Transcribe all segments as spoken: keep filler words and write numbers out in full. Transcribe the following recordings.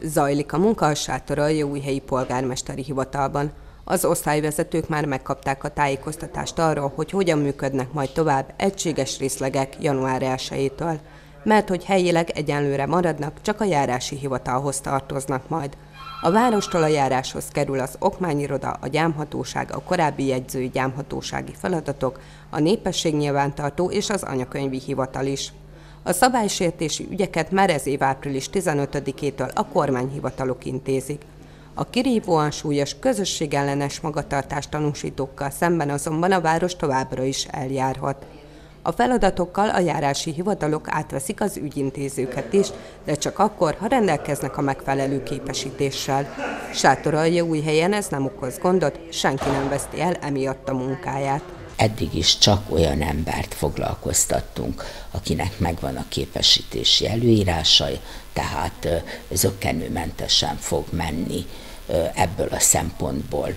Zajlik a munka a Sátoraljaújhelyi polgármesteri hivatalban. Az osztályvezetők már megkapták a tájékoztatást arról, hogy hogyan működnek majd tovább egységes részlegek január elsejétől, mert hogy helyileg egyenlőre maradnak, csak a járási hivatalhoz tartoznak majd. A várostól a járáshoz kerül az okmányiroda, a gyámhatóság, a korábbi jegyzői gyámhatósági feladatok, a népességnyilvántartó és az anyakönyvi hivatal is. A szabálysértési ügyeket már ez év április tizenötödikétől a kormányhivatalok intézik. A kirívóan súlyos közösségellenes magatartást tanúsítókkal szemben azonban a város továbbra is eljárhat. A feladatokkal a járási hivatalok átveszik az ügyintézőket is, de csak akkor, ha rendelkeznek a megfelelő képesítéssel. Sátoraljaújhelyen ez nem okoz gondot, senki nem veszti el emiatt a munkáját. Eddig is csak olyan embert foglalkoztattunk, akinek megvan a képesítési előírásai, tehát zökkenőmentesen fog menni ebből a szempontból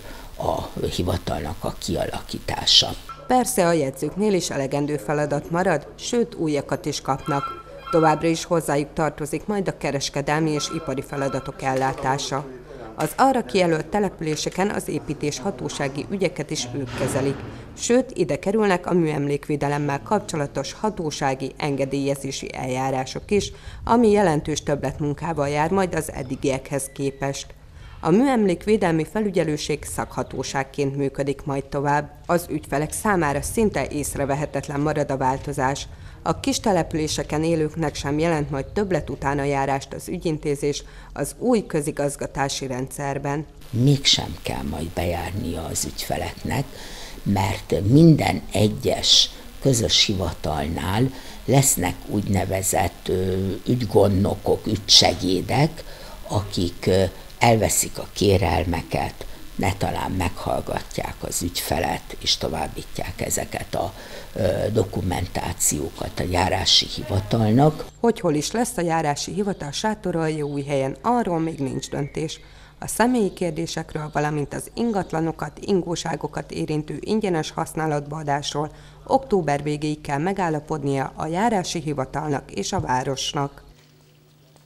a hivatalnak a kialakítása. Persze a jegyzőknél is elegendő feladat marad, sőt újakat is kapnak. Továbbra is hozzájuk tartozik majd a kereskedelmi és ipari feladatok ellátása. Az arra kijelölt településeken az építés hatósági ügyeket is ők kezelik, sőt ide kerülnek a műemlékvédelemmel kapcsolatos hatósági engedélyezési eljárások is, ami jelentős többletmunkával jár majd az eddigiekhez képest. A műemlékvédelmi felügyelőség szakhatóságként működik majd tovább. Az ügyfelek számára szinte észrevehetetlen marad a változás. A kis településeken élőknek sem jelent majd többletutánajárást az ügyintézés az új közigazgatási rendszerben. Mégsem kell majd bejárnia az ügyfeleknek, mert minden egyes közös hivatalnál lesznek úgynevezett ügygondnokok, ügysegédek, akik elveszik a kérelmeket, netalán meghallgatják az ügyfelet, és továbbítják ezeket a ö, dokumentációkat a járási hivatalnak. Hogy hol is lesz a járási hivatal Sátoraljaújhelyen, arról még nincs döntés. A személyi kérdésekről, valamint az ingatlanokat, ingóságokat érintő ingyenes használatba adásról október végéig kell megállapodnia a járási hivatalnak és a városnak.